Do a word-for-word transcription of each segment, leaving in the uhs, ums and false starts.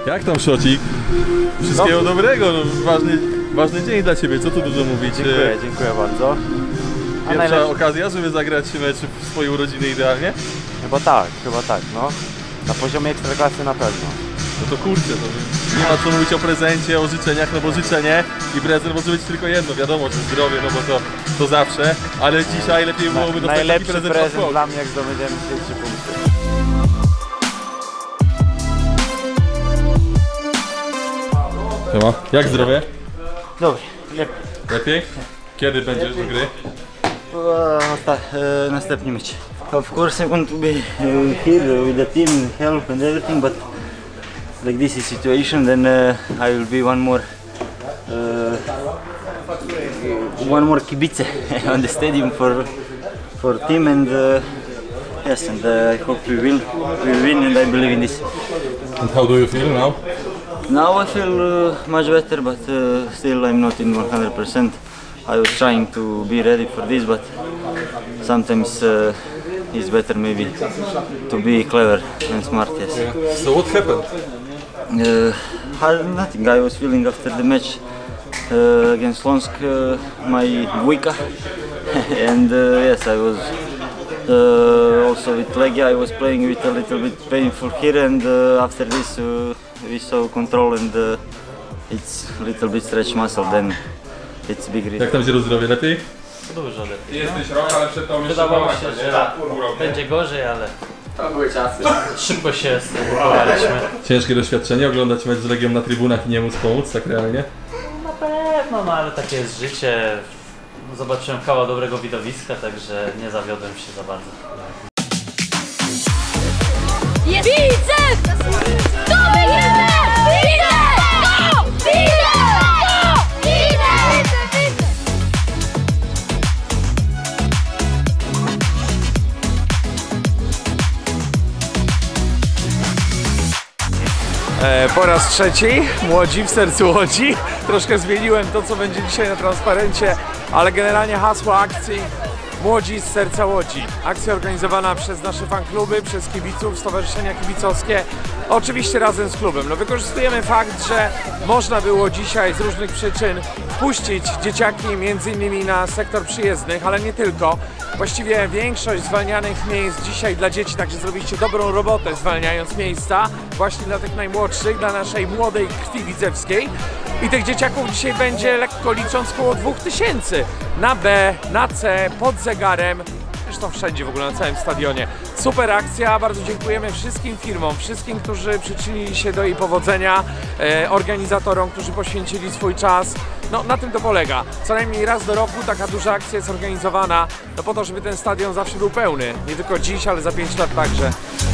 Jak tam, Szocik? Wszystkiego no. dobrego, no, ważny, ważny dzień dla Ciebie, co tu dużo mówić? Dziękuję, dziękuję bardzo. A Pierwsza najlepszy... okazja, żeby zagrać mecz w swojej urodziny idealnie? Chyba tak, chyba tak, no. Na poziomie ekstraklasy na pewno. No to kurczę, to nie ma co mówić o prezencie, o życzeniach, no bo życzenie i prezent może być tylko jedno, wiadomo, że zdrowie, no bo to, to zawsze, ale dzisiaj lepiej byłoby dostać Najlepszy taki prezent, prezent dla mnie, jak zdobędziemy trzy punkty. Siema. Jak zdrowie? Dobrze, lepiej. Lepiej? Kiedy będziesz do gry? Uh, następny mecz. Of course I want to be uh, here with the team, help and everything, but like this is situation, then uh, I will be one more uh, one more kibice on the stadium for for team, and uh, yes, and uh, I hope we will we will win, and I believe in this. And how do you feel now? Now I feel uh, much better, but uh, still I'm not in one hundred percent. I was trying to be ready for this, but sometimes uh, it's better maybe to be clever and smart, yes. Yeah. So what happened? Uh, hard, nothing. I was feeling after the match uh, against Slonsk uh, my dvojka, and uh, yes, I was uh, also with Legia. I was playing with a little bit painful here, and uh, after this uh, we saw control, and uh, it's a little bit stretch muscle. Then it's big risk. Jak tam się rozdrowie? Lepiej? Dużo lepiej. Jesteś rok, ale przed tą wydawało się, że będzie gorzej, ale to były czasy. Szybko się stabilizowaliśmy. Ciężkie doświadczenie, oglądać mecz z Legią na trybunach i nie móc pomóc, tak realnie? Na pewno, no ale takie jest życie. Zobaczyłem kawał dobrego widowiska, także nie zawiodłem się za bardzo. Jest bicep! To wygramy! Bicep! To! Bicep! To! Bicep! E, po raz trzeci, Młodzi w sercu Łodzi. Troszkę zmieniłem to, co będzie dzisiaj na transparencie, ale generalnie hasło akcji Młodzi z serca Łodzi. Akcja organizowana przez nasze fankluby, przez kibiców, stowarzyszenia kibicowskie, oczywiście razem z klubem. No, wykorzystujemy fakt, że można było dzisiaj z różnych przyczyn wpuścić dzieciaki między innymi na sektor przyjezdnych, ale nie tylko. Właściwie większość zwalnianych miejsc dzisiaj dla dzieci, także zrobiliście dobrą robotę zwalniając miejsca właśnie dla tych najmłodszych, dla naszej młodej krwi widzewskiej. I tych dzieciaków dzisiaj będzie, lekko licząc, około dwóch tysięcy. Na B, na C, pod zegarem, zresztą wszędzie w ogóle, na całym stadionie. Super akcja, bardzo dziękujemy wszystkim firmom, wszystkim, którzy przyczynili się do jej powodzenia, e, organizatorom, którzy poświęcili swój czas. No, na tym to polega. Co najmniej raz do roku taka duża akcja jest organizowana, no po to, żeby ten stadion zawsze był pełny. Nie tylko dziś, ale za pięć lat także.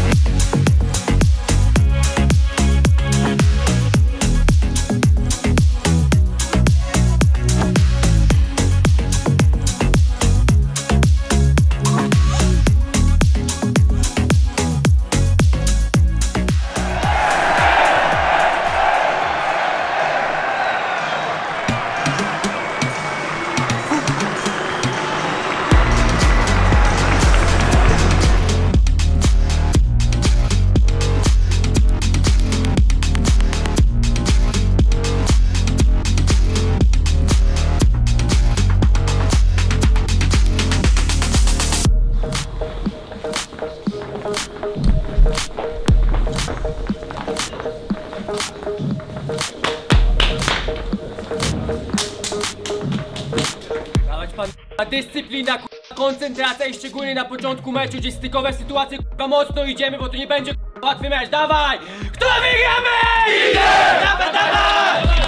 Dyscyplina, koncentracja i szczególnie na początku meczu, gdzie stykowe sytuacje k***a mocno idziemy, bo tu nie będzie k***a łatwy mecz. Dawaj! Kto wygramy? Idę! Dawaj, dawaj!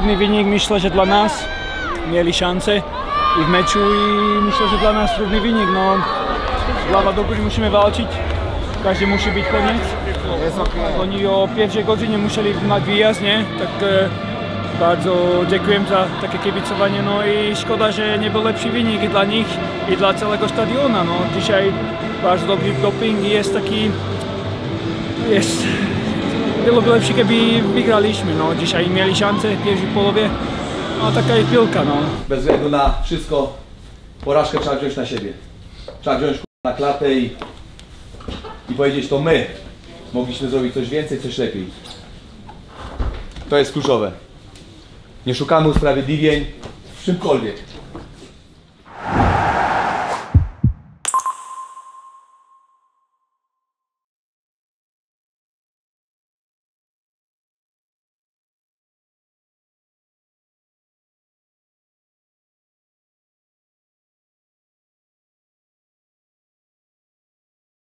trudny wynik, myślę, że dla nas. Mieli szansę i w meczu i myślę, że dla nas trudny wynik. No, głowa do góry musimy walczyć, każdy musi być koniec. Oni o pierwszej godzinie musieli na wyjazd, nie? Tak e, bardzo dziękuję za takie kibicowanie, no i szkoda, że nie był lepszy wynik i dla nich i dla całego stadiona. No, dzisiaj bardzo dobry doping i jest taki, jest, byłoby lepsze, gdyby wygraliśmy, no dzisiaj mieli szansę w pierwszej połowie, no taka jest piłka, no. Bez względu na wszystko, porażkę trzeba wziąć na siebie. Trzeba wziąć na klatę i, i powiedzieć, to my mogliśmy zrobić coś więcej, coś lepiej. To jest kluczowe. Nie szukamy usprawiedliwień w czymkolwiek.